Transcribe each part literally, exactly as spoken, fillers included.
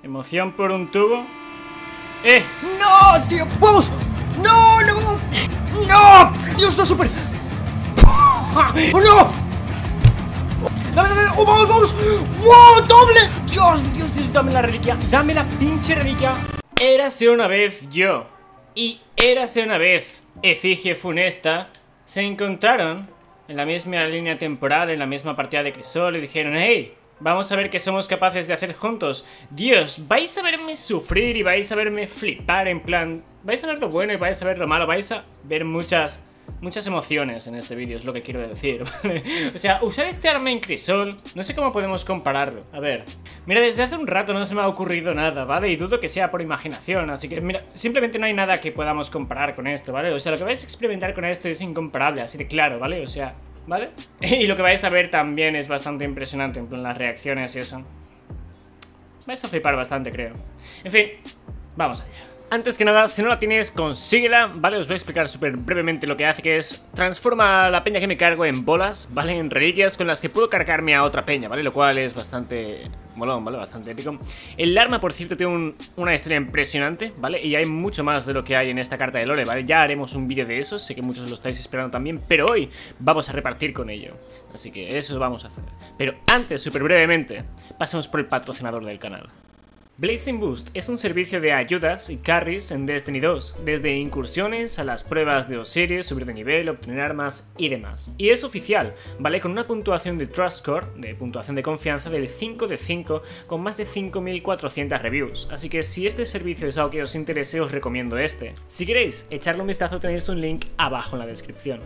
Emoción por un tubo. ¡Eh! ¡No, tío! ¡Vamos! ¡No, no! ¡No! ¡Dios, está súper! ¡Oh, no! ¡Dame, dame! ¡Oh, vamos, vamos! ¡Wow! ¡Doble! ¡Dios, Dios, Dios! Dame la reliquia, dame la pinche reliquia. Érase una vez yo y érase una vez Efigie Funesta se encontraron en la misma línea temporal, en la misma partida de Crisol, y dijeron: hey, vamos a ver qué somos capaces de hacer juntos. Dios, vais a verme sufrir y vais a verme flipar, en plan, vais a ver lo bueno y vais a ver lo malo, vais a ver muchas... Muchas emociones en este vídeo, es lo que quiero decir, ¿vale? O sea, usar este arma en Crisol, no sé cómo podemos compararlo. A ver, mira, desde hace un rato no se me ha ocurrido nada, ¿vale? Y dudo que sea por imaginación, así que, mira, simplemente no hay nada que podamos comparar con esto, ¿vale? O sea, lo que vais a experimentar con esto es incomparable, así de claro, ¿vale? O sea, ¿vale? Y lo que vais a ver también es bastante impresionante, en plan, las reacciones y eso. Vais a flipar bastante, creo. En fin, vamos allá. Antes que nada, si no la tienes, consíguela, ¿vale? Os voy a explicar súper brevemente lo que hace, que es... Transforma la peña que me cargo en bolas, ¿vale? En reliquias con las que puedo cargarme a otra peña, ¿vale? Lo cual es bastante... molón, ¿vale? Bastante épico. El arma, por cierto, tiene un, una historia impresionante, ¿vale? Y hay mucho más de lo que hay en esta carta de lore, ¿vale? Ya haremos un vídeo de eso, sé que muchos lo estáis esperando también, pero hoy vamos a repartir con ello. Así que eso vamos a hacer. Pero antes, súper brevemente, pasemos por el patrocinador del canal. Blazing Boost es un servicio de ayudas y carries en Destiny dos, desde incursiones a las pruebas de Osiris, subir de nivel, obtener armas y demás. Y es oficial, ¿vale? Con una puntuación de Trust Score, de puntuación de confianza, del cinco de cinco, con más de cinco mil cuatrocientas reviews. Así que si este servicio es algo que os interese, os recomiendo este. Si queréis echarle un vistazo, tenéis un link abajo en la descripción.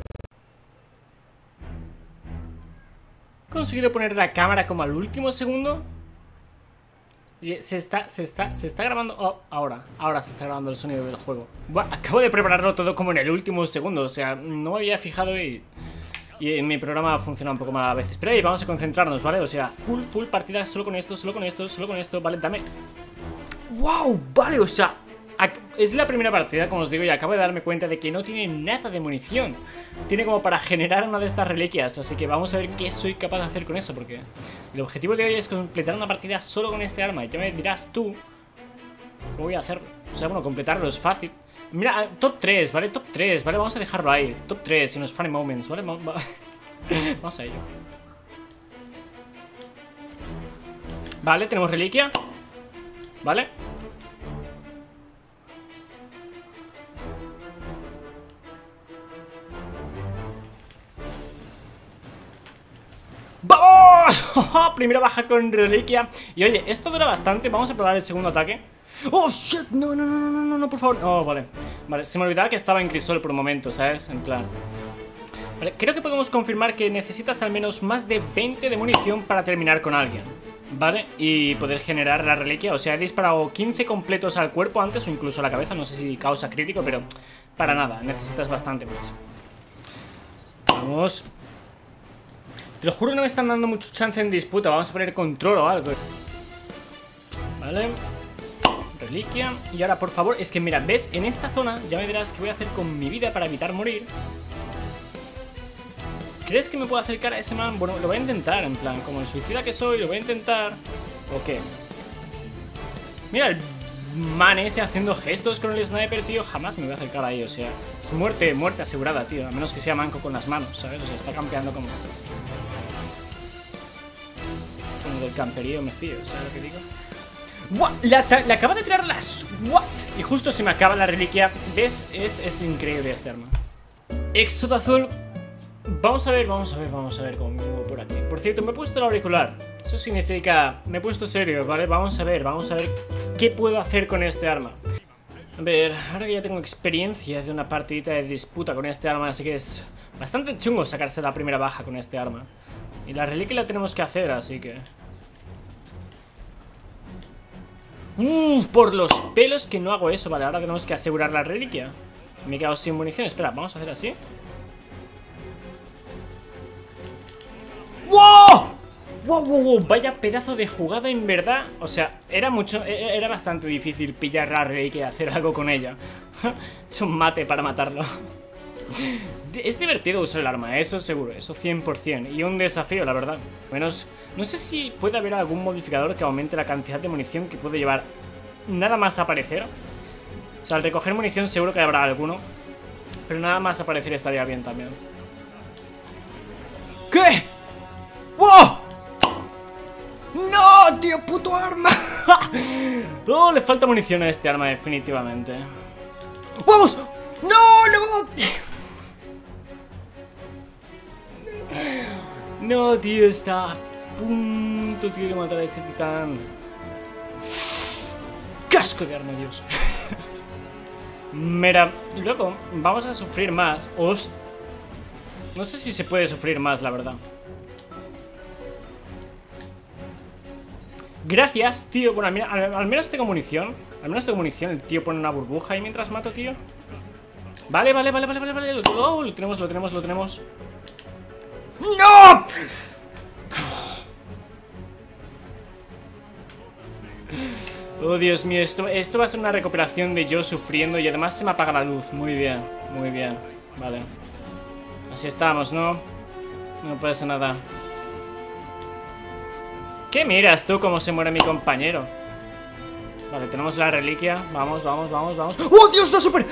¿He conseguido poner la cámara como al último segundo? Se está, se está, se está grabando. Oh, ahora, ahora se está grabando el sonido del juego. Buah, acabo de prepararlo todo como en el último segundo. O sea, no me había fijado y, y en mi programa funciona un poco mal a veces. Pero ahí vamos a concentrarnos, ¿vale? O sea, full, full partida, solo con esto, solo con esto, solo con esto. Vale, dame. ¡Wow! Vale, o sea, es la primera partida, como os digo, y acabo de darme cuenta de que no tiene nada de munición. Tiene como para generar una de estas reliquias. Así que vamos a ver qué soy capaz de hacer con eso, porque el objetivo de hoy es completar una partida solo con este arma. Y ya me dirás tú cómo voy a hacerlo. O sea, bueno, completarlo es fácil. Mira, top tres, ¿vale? Top tres, ¿vale? Vamos a dejarlo ahí. Top tres y unos funny moments, ¿vale? Vamos a ello. Vale, tenemos reliquia. Vale. ¡Vamos! Primera baja con reliquia. Y oye, esto dura bastante. Vamos a probar el segundo ataque. ¡Oh, shit! No, no, no, no, no, no, por favor. Oh, vale. Vale, se me olvidaba que estaba en Crisol por un momento, ¿sabes? En plan... Vale, creo que podemos confirmar que necesitas al menos más de veinte de munición para terminar con alguien, ¿vale? Y poder generar la reliquia. O sea, he disparado quince completos al cuerpo antes o incluso a la cabeza. No sé si causa crítico, pero para nada. Necesitas bastante más. Vamos. Te lo juro, no me están dando mucho chance en disputa. Vamos a poner control o algo. Vale. Reliquia. Y ahora, por favor, es que mira, ¿ves? En esta zona ya me dirás qué voy a hacer con mi vida para evitar morir. ¿Crees que me puedo acercar a ese man? Bueno, lo voy a intentar, en plan, como el suicida que soy, lo voy a intentar. ¿O qué? Mira el man ese haciendo gestos con el sniper, tío. Jamás me voy a acercar ahí, o sea, es muerte, muerte asegurada, tío. A menos que sea manco con las manos, ¿sabes? O sea, está campeando como... Como del camperío me fío, ¿sabes lo que digo? ¡What! Le, le acaba de tirar las... ¿What? Y justo se me acaba la reliquia. ¿Ves? Es, es increíble este arma. Éxodo azul. Vamos a ver, vamos a ver, vamos a ver cómo me muevo por aquí. Por cierto, me he puesto el auricular. Eso significa... Me he puesto serio, ¿vale? Vamos a ver, vamos a ver qué puedo hacer con este arma. A ver, ahora que ya tengo experiencia de una partidita de disputa con este arma, así que es bastante chungo sacarse la primera baja con este arma. Y la reliquia la tenemos que hacer, así que... Uh, por los pelos que no hago eso. Vale, ahora tenemos que asegurar la reliquia. Me he quedado sin munición. Espera, vamos a hacer así. ¡Wow! ¡Wow, wow, wow! Vaya pedazo de jugada, en verdad. O sea, era mucho, era bastante difícil pillar la reliquia y hacer algo con ella. He hecho un mate para matarlo. es divertido usar el arma, eso seguro, eso cien por cien. Y un desafío, la verdad. Menos, no sé si puede haber algún modificador que aumente la cantidad de munición que puede llevar nada más aparecer. O sea, al recoger munición seguro que habrá alguno, pero nada más aparecer estaría bien también. ¿Qué? ¡Wow! ¡No, tío, puto arma! Oh, le falta munición a este arma definitivamente. ¡Vamos! ¡No, no! No, tío, está a punto, tío, de matar a ese titán. ¡Casco de arma, Dios! Mira, luego vamos a sufrir más. Host... No sé si se puede sufrir más, la verdad. Gracias, tío. Bueno, al, al, al menos tengo munición. Al menos tengo munición. El tío pone una burbuja ahí mientras mato, tío. Vale, vale, vale, vale, vale, vale. Lo, oh, lo tenemos, lo tenemos, lo tenemos. ¡No! Oh, Dios mío, esto, esto va a ser una recuperación de yo sufriendo. Y además se me apaga la luz. Muy bien, muy bien. Vale. Así estamos, ¿no? No pasa nada. ¿Qué miras tú cómo se muere mi compañero? Vale, tenemos la reliquia. Vamos, vamos, vamos, vamos. ¡Oh, Dios, está súper!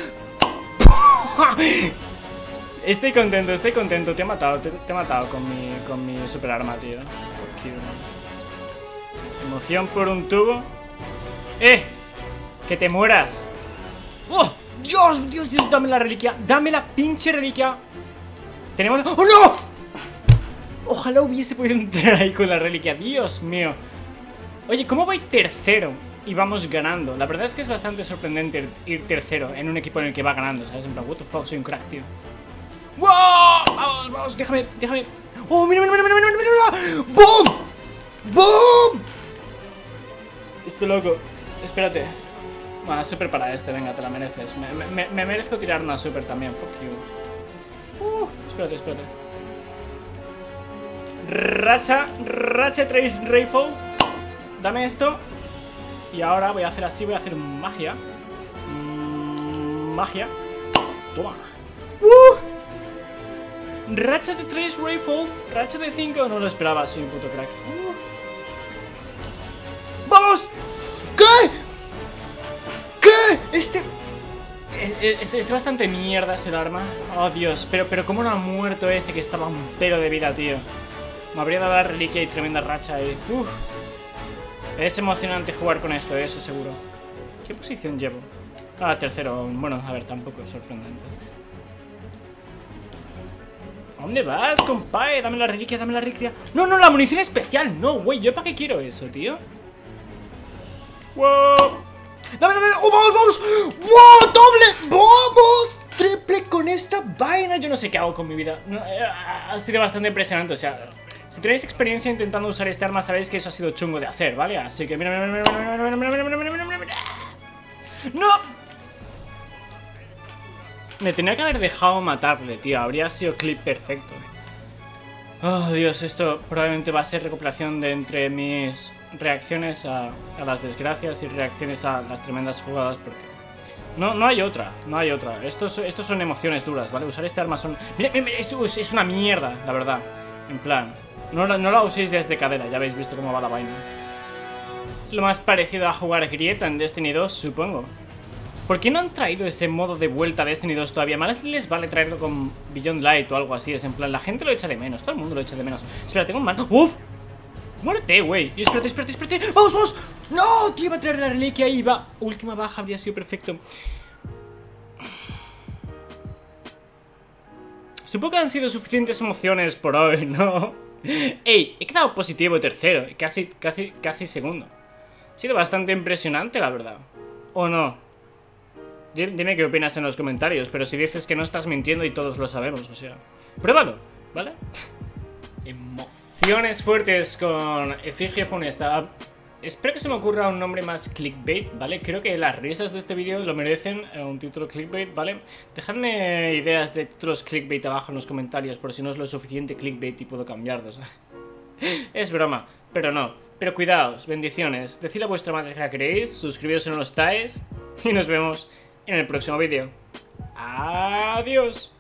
Estoy contento, estoy contento. Te he matado, te, te he matado con mi, con mi super arma, tío. Fuck you, man. Emoción por un tubo. ¡Eh! ¡Que te mueras! ¡Oh! ¡Dios, Dios, Dios! Dame la reliquia, dame la pinche reliquia. Tenemos la... ¡Oh, no! Ojalá hubiese podido entrar ahí con la reliquia. Dios mío. Oye, ¿cómo voy tercero? Y vamos ganando. La verdad es que es bastante sorprendente ir tercero en un equipo en el que va ganando, ¿sabes? En plan, what the fuck, soy un crack, tío. ¡Wow! Vamos, vamos, déjame, déjame. ¡Oh, mira, mira, mira, mira, mira, mira! ¡Boom! ¡Boom! Estoy loco. Espérate. Bueno, super para este, venga, te la mereces. Me, me, me merezco tirar una super también, fuck you. Uh, espérate, espérate. Racha, racha Trace Rifle. Dame esto. Y ahora voy a hacer así, voy a hacer magia. Mm, magia. Toma. Uh. Racha de Trace Rifle. Racha de cinco. No lo esperaba, soy un puto crack. Uh. ¡Vamos! ¿Qué? ¿Qué? Este... Es, es, es bastante mierda ese arma. Oh, Dios. Pero, pero cómo no ha muerto ese que estaba un pelo de vida, tío. Me habría dado la reliquia y tremenda racha ahí. Uf. Es emocionante jugar con esto, eso seguro. ¿Qué posición llevo? Ah, tercero. Bueno, a ver, tampoco es sorprendente. ¿A dónde vas, compadre? Dame la reliquia, dame la reliquia. No, no, la munición especial. No, güey, ¿yo para qué quiero eso, tío? ¡Wow! ¡Dame, dame! ¡Oh, vamos, vamos! ¡Wow! ¡Doble! ¡Vamos! ¡Triple con esta vaina! Yo no sé qué hago con mi vida. No, eh, ha sido bastante impresionante, o sea... Si tenéis experiencia intentando usar este arma, sabéis que eso ha sido chungo de hacer, ¿vale? Así que mira, mira, mira, mira, mira, mira, mira, mira, mira, mira, mira. ¡No! Me tenía que haber dejado matarle, tío. Habría sido clip perfecto. Oh, Dios, esto probablemente va a ser recopilación de entre mis reacciones a, a las desgracias y reacciones a las tremendas jugadas, porque no, no hay otra, no hay otra. Estos, estos son emociones duras, ¿vale? Usar este arma son... Mira, mira, es, es una mierda, la verdad. En plan... No, no la uséis desde cadera, ya habéis visto cómo va la vaina. Es lo más parecido a jugar grieta en Destiny dos, supongo. ¿Por qué no han traído ese modo de vuelta a Destiny dos todavía? Más les vale traerlo con Beyond Light o algo así. Es en plan, la gente lo echa de menos, todo el mundo lo echa de menos. Espera, tengo un man... ¡Uf! ¡Muérete, güey! Y espérate, espérate, espérate. ¡Vamos, vamos! ¡No! Tío, iba a traer la reliquia y va. Última baja, habría sido perfecto. Supongo que han sido suficientes emociones por hoy, ¿no? ¡Ey! He quedado positivo tercero, casi, casi, casi segundo. Ha sido bastante impresionante, la verdad. ¿O no? Dime qué opinas en los comentarios, pero si dices que no estás mintiendo y todos lo sabemos, o sea... Pruébalo, ¿vale? Emociones fuertes con Efigie Funesta. Espero que se me ocurra un nombre más clickbait, ¿vale? Creo que las risas de este vídeo lo merecen, eh, un título clickbait, ¿vale? Dejadme ideas de títulos clickbait abajo en los comentarios, por si no es lo suficiente clickbait y puedo cambiarlos. Es broma, pero no. Pero cuidaos, bendiciones. Decidle a vuestra madre que la queréis, suscribiros si no lo estáis, y nos vemos en el próximo vídeo. Adiós.